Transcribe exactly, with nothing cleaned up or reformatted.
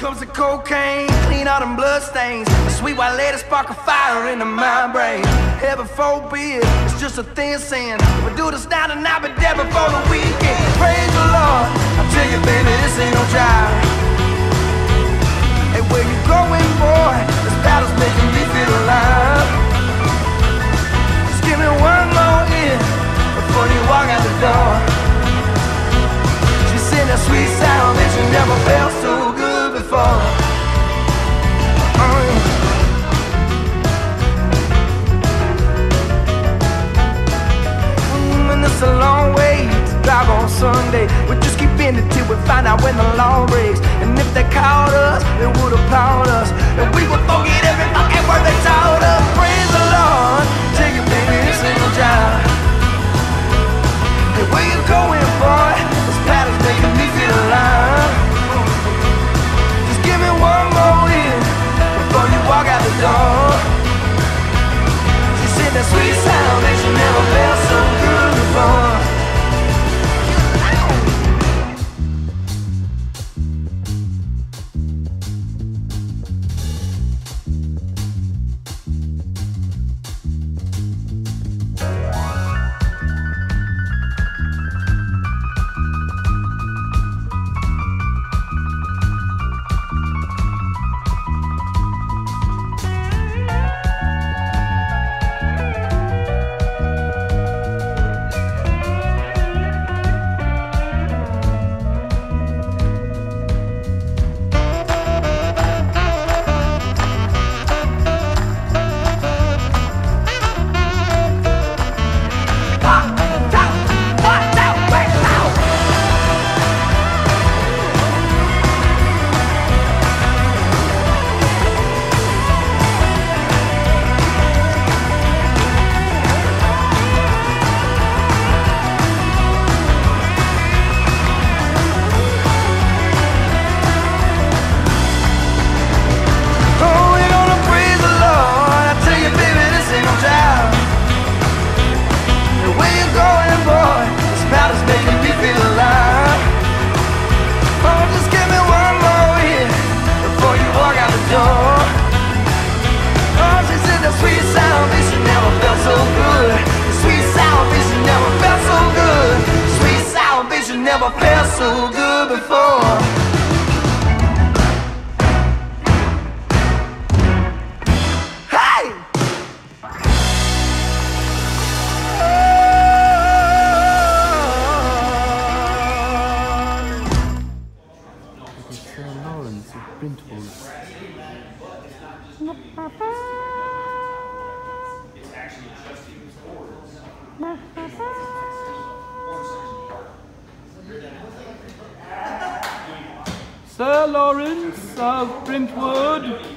comes the cocaine, clean all them blood stains. A sweet white lady spark a fire into my brain. Heaven forbid, it's just a thin sin. If I do this now, then I'll be dead before the weekend. Praise the Lord, I tell you, baby, this ain't no job. Hey, where you going, boy? This battle's making me feel alive. Just give me one more hit before you walk out the door. She said that sweet sound that you never felt so good before. Oh, yeah. It's a long way to drive on Sunday. We just keep in it till we find out when the law breaks. And if they caught us, they would applaud us, and we would forget every fucking word they taught us. Praise the Lord, tell you, baby, this ain't no job. Hey, where you going, boy? This pattern's making me feel alive. Just give me one more hit before you walk out the door. She said that sweet sound that you never felt so good before. Never felt so good before. Hey! It's uh, Lawrence of Brentwood. Sir Lawrence of Brentwood.